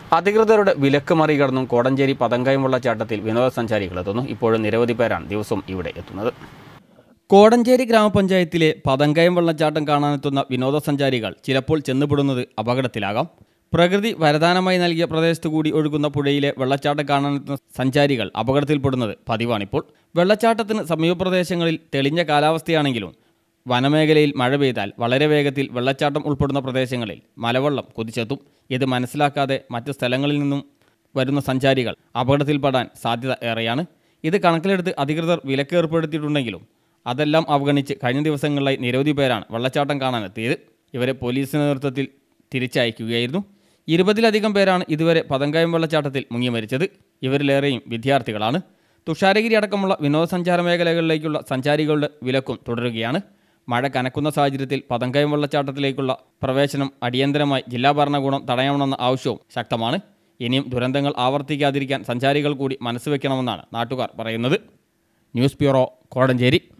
അധികൃതരുടെ വിലക്ക് മറികടന്നും കോടഞ്ചേരി പതങ്കയം വെള്ളച്ചാട്ടത്തിൽ വിനോദസഞ്ചാരികൾ എത്തുന്നു. ഇപ്പോഴും നിരവധി പേരാണ് ദിവസവും ഇവിടെ എത്തുന്നത്. കോടഞ്ചേരി ഗ്രാമപഞ്ചായത്തിലെ പതങ്കയം വെള്ളച്ചാട്ടം കാണാനെത്തുന്ന വിനോദസഞ്ചാരികൾ ചിലപ്പോൾ ചെന്നുപെടുന്നത് അപകടത്തിലാകാം. പ്രകൃതി വരദാനമായി നൽകിയ പ്രദേശത്തു കൂടി ഒഴുകുന്ന പുഴയിലെ വെള്ളച്ചാട്ടം കാണാനെത്തുന്ന സഞ്ചാരികൾ അപകടത്തിൽപ്പെടുന്നത് പതിവാണിപ്പോൾ. വെള്ളച്ചാട്ടത്തിന് സമീപപ്രദേശങ്ങളിൽ തെളിഞ്ഞ കാലാവസ്ഥയാണെങ്കിലും വനമേഖലയിൽ മഴ പെയ്താൽ വളരെ വേഗത്തിൽ വെള്ളച്ചാട്ടം ഉൾപ്പെടുന്ന പ്രദേശങ്ങളിൽ മലവെള്ളം കുതിച്ചെത്തും. ഇത് മനസ്സിലാക്കാതെ മറ്റ് സ്ഥലങ്ങളിൽ നിന്നും വരുന്ന സഞ്ചാരികൾ അപകടത്തിൽപ്പെടാൻ സാധ്യത ഏറെയാണ്. ഇത് കണക്കിലെടുത്ത് അധികൃതർ വിലക്ക് ഏർപ്പെടുത്തിയിട്ടുണ്ടെങ്കിലും അതെല്ലാം അവഗണിച്ച് കഴിഞ്ഞ ദിവസങ്ങളിലായി നിരവധി പേരാണ് വെള്ളച്ചാട്ടം കാണാനെത്തിയത്. ഇവരെ പോലീസിന്റെ നേതൃത്വത്തിൽ തിരിച്ചയക്കുകയായിരുന്നു. 20-ലധികം പേരാണ് ഇതുവരെ പതങ്കയം വെള്ളച്ചാട്ടത്തിൽ മുങ്ങി മരിച്ചത്. ഇവരിലേറെയും വിദ്യാർത്ഥികളാണ്. തുഷാരഗിരി അടക്കമുള്ള വിനോദസഞ്ചാര മേഖലകളിലേക്കുള്ള സഞ്ചാരികളുടെ വിലക്കും തുടരുകയാണ്. മഴ കനക്കുന്ന സാഹചര്യത്തിൽ പതങ്കയം വെള്ളച്ചാട്ടത്തിലേക്കുള്ള പ്രവേശനം അടിയന്തരമായി ജില്ലാ ഭരണകൂടം തടയണമെന്ന ആവശ്യവും ശക്തമാണ്. ഇനിയും ദുരന്തങ്ങൾ ആവർത്തിക്കാതിരിക്കാൻ സഞ്ചാരികൾ കൂടി മനസ്സുവെക്കണമെന്നാണ് നാട്ടുകാർ പറയുന്നത്. News bureau, Kodanchery.